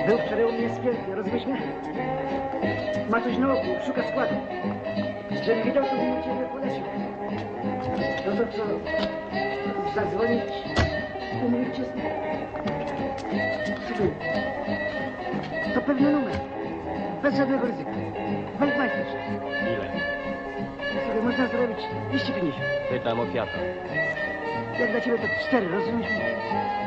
Był wczoraj u mnie spięty, rozumiesz mnie? Ma coś na oku, szuka składu. Żebym wiedział, to bym ciebie polecił. No to co? Zadzwonić? Umówić się z nim? Słuchaj, to pewny numer. Bez żadnego ryzyka. Waldmeisterz. Ile? Słuchaj, można zrobić 250. Pytam o kwiata. Jak dla ciebie to 4, rozumiesz mnie?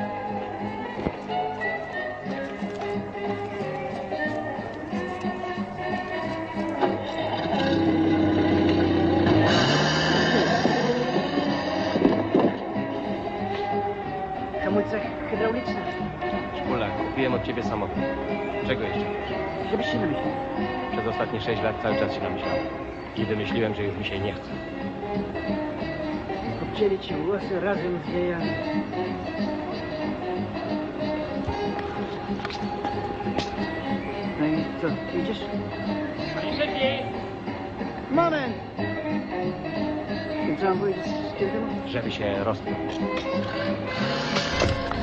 Hamulce hydrauliczne. Szpulak, kupiłem od ciebie samochód. Czego jeszcze? Żebyś się namyślił. Przez ostatnie 6 lat cały czas się namyślałem. I wymyśliłem, że już mi się nie chce. Obcięli ci włosy razem z jajami. No i co, idziesz? Panie szefie! Moment! I co mam powiedzieć z tym? Żeby się rozpiąć.